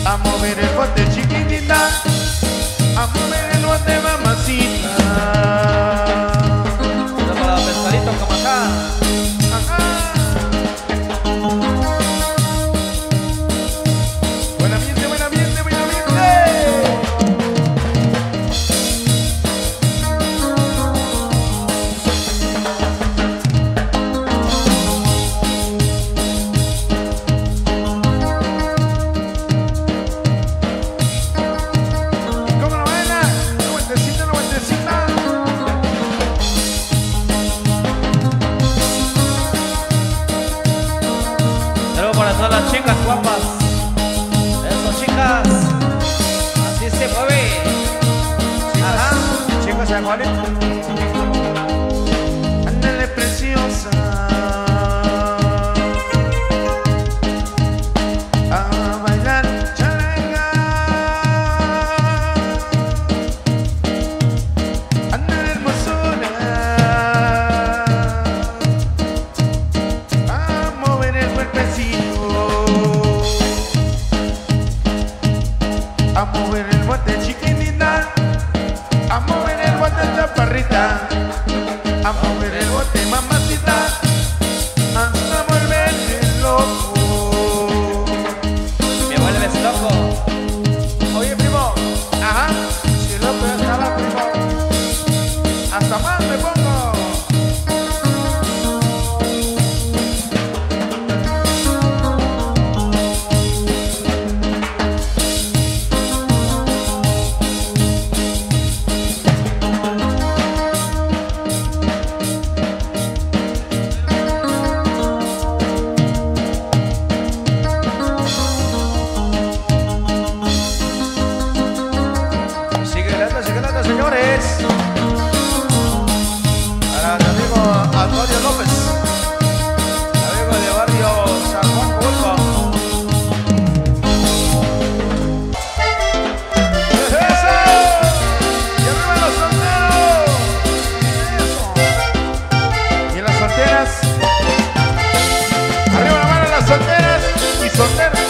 A mover el bote chiquitita, a mover el bote mamacita. Para pescadito como acá. Buen ambiente, buen ambiente, buen ambiente. ¿Cómo no baila? Una vueltecita, una vueltecita. Saludos para todas las chicas guapas. Eso, chicas. Así se mueve. Ajá. Chicos, ¿se acuerdan? Ándale, preciosa. A bailar charanga. Ándale, hermosura. A mover el cuerpecito. A mover el bote chiquitita. A mover el bote chaparrita. A mover el bote mamacita. Hasta volverme loco. Me vuelves loco. Oye, primo. Ajá. Si loco ya estaba, primo. Hasta más me pongo. Sigue lata, señores. Para mi amigo Antonio López, amigo de barrio San Juan Pulpo. ¡Eso! ¡Y arriba los solteros! ¡Eso! ¿Y las solteras? ¡Arriba la mano las solteras y solteros!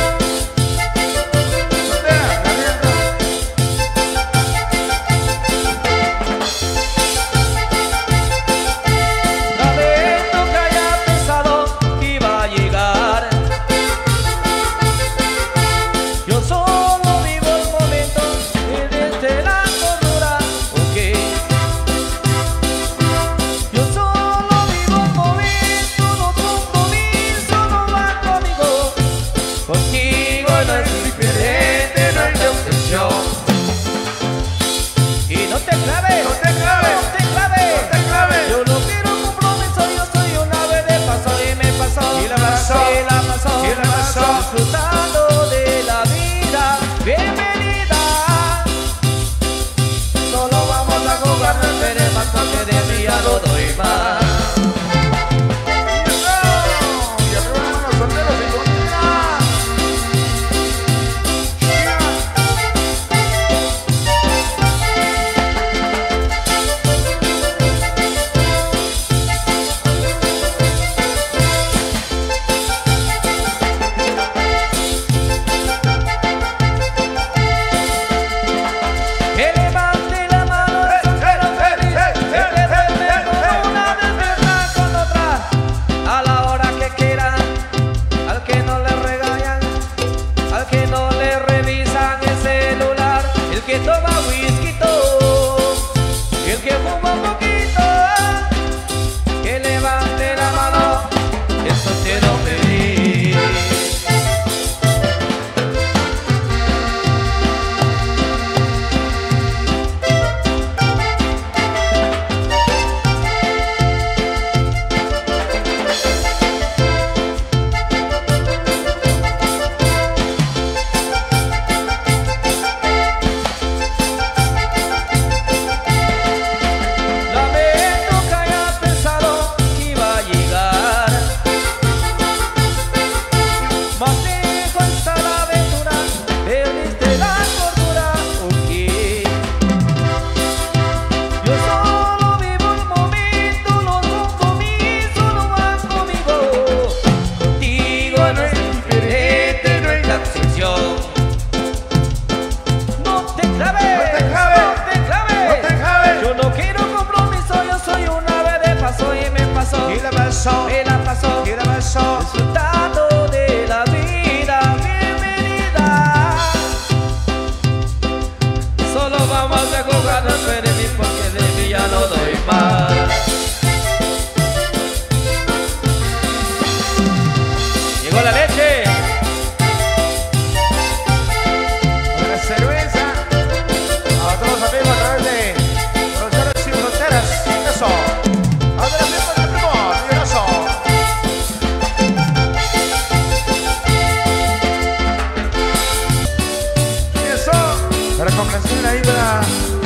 Disfrutando de la vida, bienvenida. Solo vamos a jugar, no esperes más porque de día no doy más. Y arriba la mano solteros y solteras.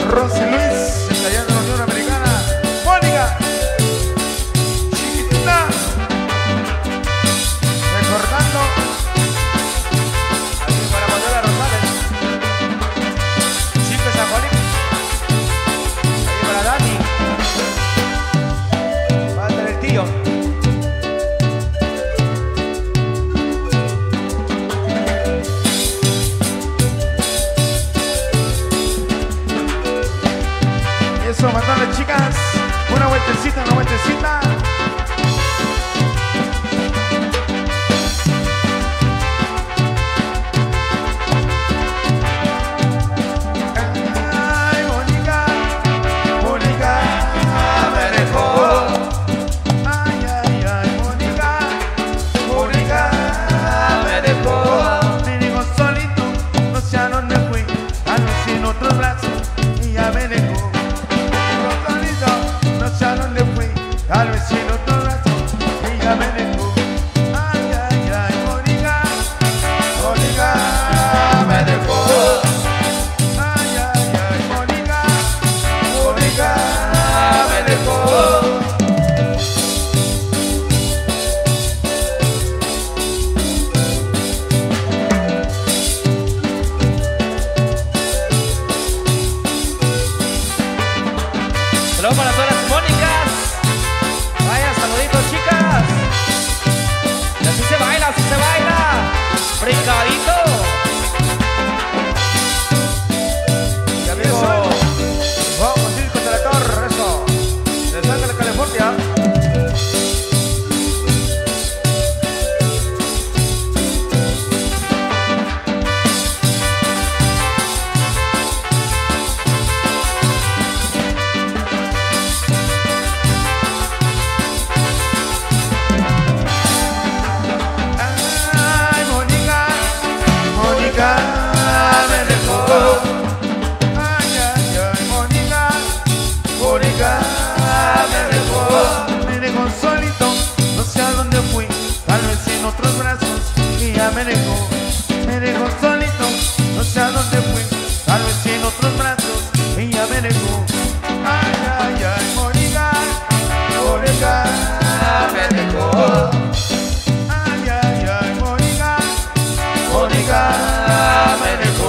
Rosy Luis, desde allá de la Unión Americana. Mónica, chiquitita, recordando. Aquí para Manuela Rosales. Chico Zapolic. Ahí para Dani. Falta el tío. Eso, mandarle chicas, una vueltecita, una vueltecita. Ay, Mónica, Mónica, me dejó. Ay, ay, ay, Mónica, Mónica, me dejó. Me dijo solito, no sé a dónde fui, algo sin otros brazos y ya me dejó. No sé a dónde fui, tal vez sin otro brazo y ya me dejó. Ay, ay, ay, Mónica, Mónica, me dejó. Ay, ay, ay, Mónica, Mónica, me dejó. Saludos para todas las Mónicas. Vaya, saluditos, chicas. Y así se baila, así se baila. Brincadito. Y amigos, vamos a ir contra la torre, eso. De San de California. Ay, Mónica, Mónica, me dejó. Ay, ay, ay, Mónica, Mónica, me dejó. Me dejó solito, no sé a dónde fui, tal vez en otros brazos y ya me dejó. Me dejó solito, no sé a dónde fui, tal vez en otros brazos y ya me dejó. Ay, ay, ay, Mónica, Mónica, me dejó. Ay, ay, ay, Mónica, Mónica, me dejó.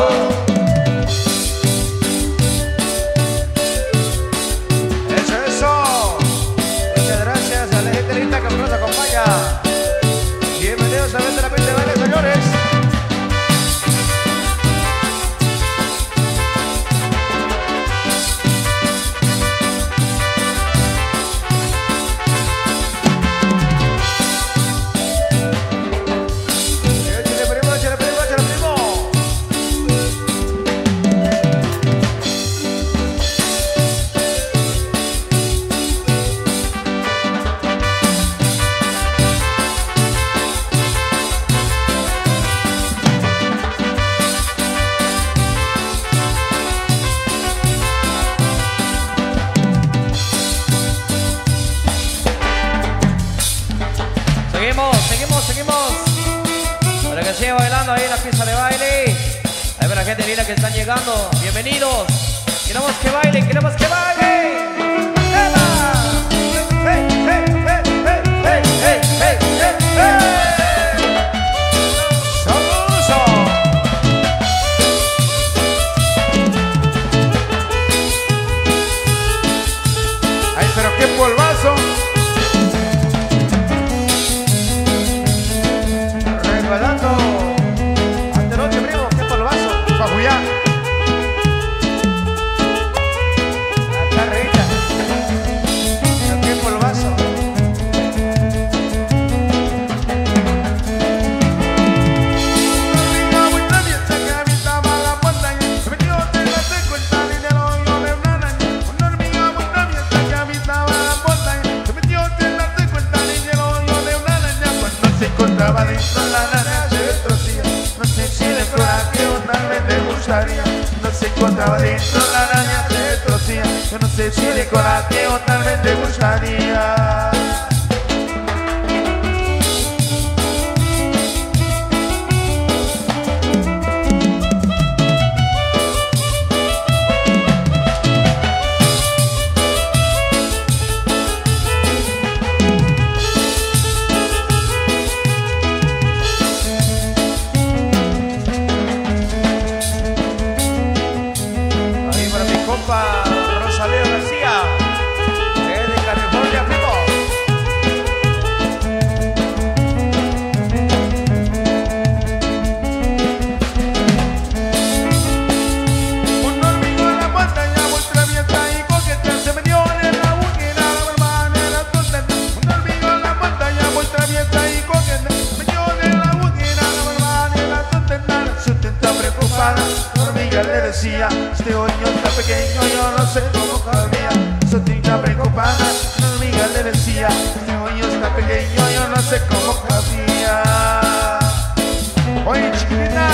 Eso. Muchas gracias a la gente linda que nos acompaña. Bienvenidos a Vente la Pista de Baile, señores. Échale primo, échale primo, échale primo. Seguimos. Para que siga bailando ahí en la pista de baile. Ahí para la gente linda que están llegando. Bienvenidos. Queremos que bailen, queremos que bailen. ¡Eva! Hey, hey, hey, hey, hey, hey, hey, hey, hey. Sabroso. Ay, pero qué polvazo. Resbalando. Ante noche, primo, qué polvazo. Pajuyá. Acá arriba. Qué polvazo. No se encontraba dentro la araña de trocía. Yo no sé si de coraje o tal vez te gustaría. preocupada, la hormiga le decía, este hoyo está pequeño, yo no sé cómo cabría. Su tinta preocupada, la hormiga le decía, este hoyo está pequeño, yo no sé cómo cabría. Oye, chiquitita.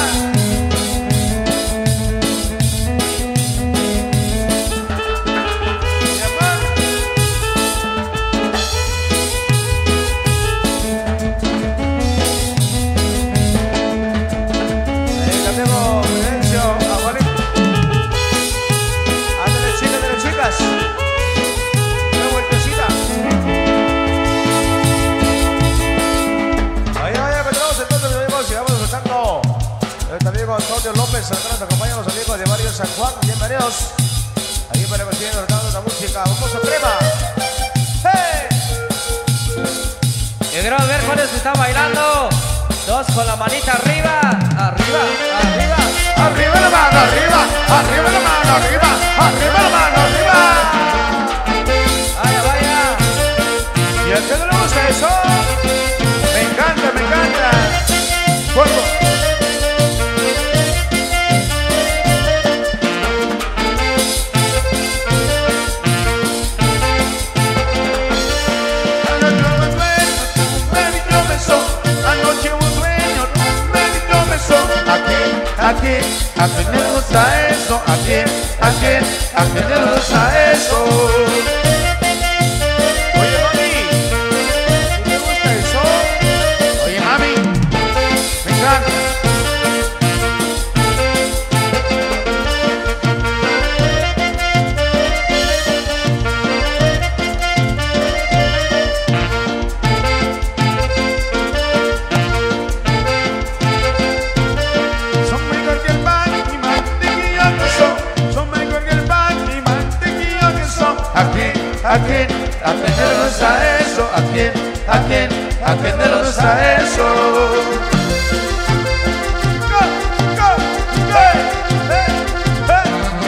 Antonio López, nos acompañan los amigos de Barrio San Juan, bienvenidos. Aquí para que siguen tratando esta música, vamos a crema. ¡Hey! Yo quiero ver cuáles están bailando. Dos con la manita arriba, arriba, arriba. Arriba la mano, arriba, arriba la mano, arriba, arriba la mano, arriba. Vaya, vaya. ¿Y a usted no le gusta eso? Me encanta, me encanta. Fuego. ¿A quién le gusta eso? ¿A quién le gusta eso? Oye, mami, ¿te gusta eso? Oye, mami, me encanta. ¿A quién le gusta eso? ¿A quién le gusta eso? Go, go, hey, hey, hey.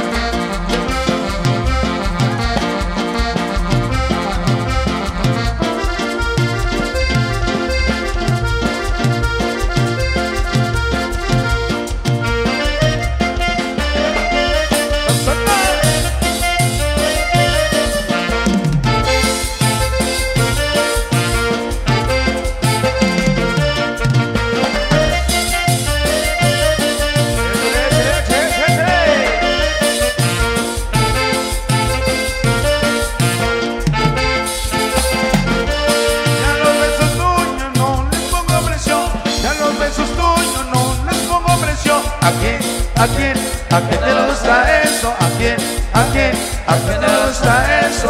¿A quién le gusta eso? ¿A quién le gusta eso?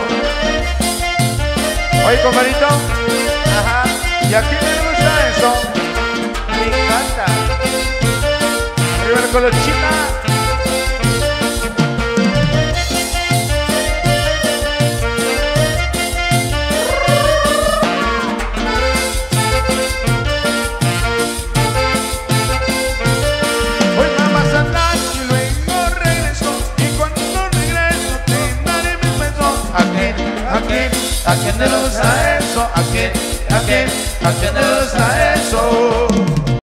Oye, compadrito. Ajá. ¿Y a quién le gusta eso? Me encanta. Arriba la colochita. ¿A quién le gusta eso? ¿A quién le gusta eso?